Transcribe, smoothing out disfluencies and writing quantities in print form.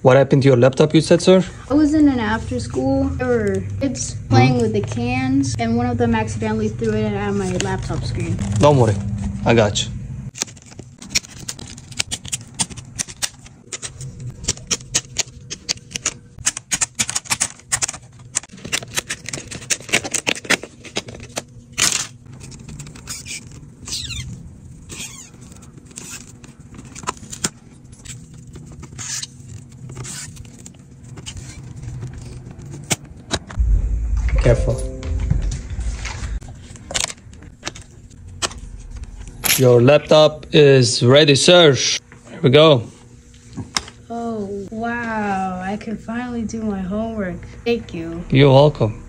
What happened to your laptop, you said, sir? I was in an after school. There were kids playing with the cans, and one of them accidentally threw it at my laptop screen. Don't worry. I got you. Careful. Your laptop is ready, sir. Here we go. Oh, wow. I can finally do my homework. Thank you. You're welcome.